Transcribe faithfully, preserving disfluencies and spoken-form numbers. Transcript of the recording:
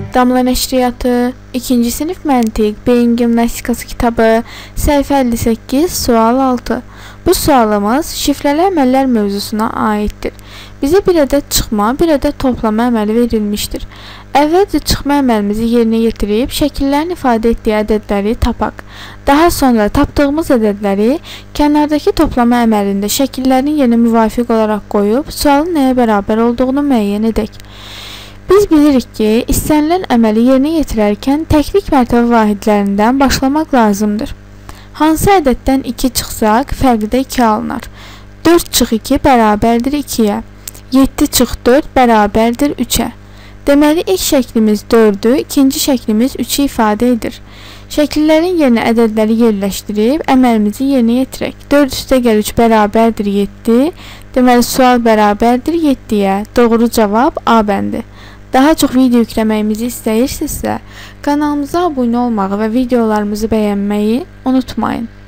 Damla Nəşriyyatı, ikinci sinif məntiq, beyin gimnastikası kitabı, səhifə əlli səkkiz, sual altı. Bu sualımız şifrəli əməllər mövzusuna aiddir. Bizə bir ədəd çıxma, bir ədəd toplama əməli verilmişdir. Əvvəlcə çıxma əməlimizi yerinə yetirib, şəkillərin ifadə etdiyi ədədləri tapaq. Daha sonra tapdığımız ədədləri kənardakı toplama əməlində şəkillərin yerinə müvafiq olaraq qoyub, sualın nəyə bərabər olduğunu müəyyən edək. Biz bilirik ki, istənilən əməli yerinə yetirərkən təklik mərtəbə vahidlərindən başlamaq lazımdır. Hansı ədəddən iki çıxsaq, fərqi də iki alınar. dörd çıx iki bərabərdir ikiyə. yeddi çıx dörd bərabərdir üçə. Deməli, ilk şəklimiz dördü, ikinci şəklimiz üçü ifadə edir. Şəkillərin yerinə ədədləri yerləşdirib, əməlimizi yerinə yetirək. dörd üstə gəl üç bərabərdir yeddi. Deməli, sual bərabərdir yeddiyə. Doğru cavab A bəndi. Daha çox video yükləməyimizi istəyirsinizsə, kanalımıza abunə olmağı və videolarımızı bəyənməyi unutmayın.